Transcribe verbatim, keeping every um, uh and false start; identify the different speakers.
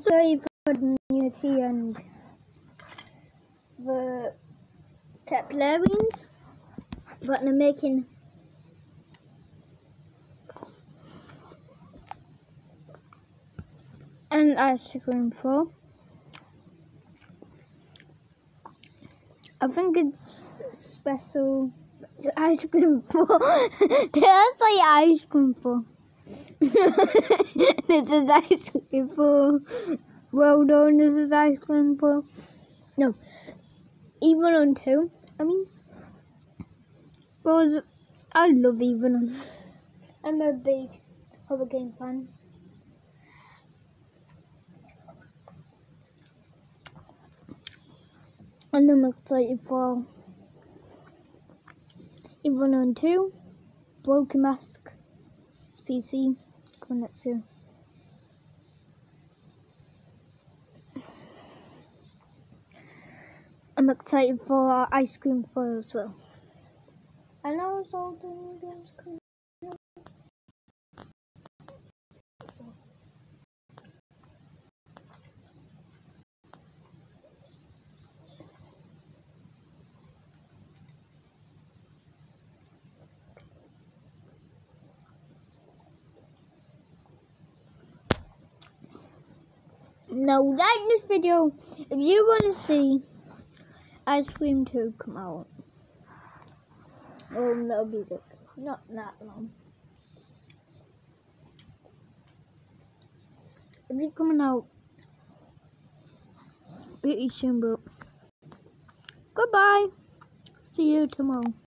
Speaker 1: sorry for the nudity and the capillaries, but I'm making an ice cream for. I think it's special ice cream for. That's like ice cream for. This is ice cream for. Well done, this is ice cream for. No, even on two. I mean, because I love even on. I'm a big horror game fan. And I'm excited for even on two. Broken Mask P C coming up soon. I'm excited for Ice Cream four as well. I know it's all the new games coming up. Now like this video if you want to see Ice Cream two come out. Oh, that'll be good. Not that long. It'll be coming out pretty soon, but goodbye. See you tomorrow.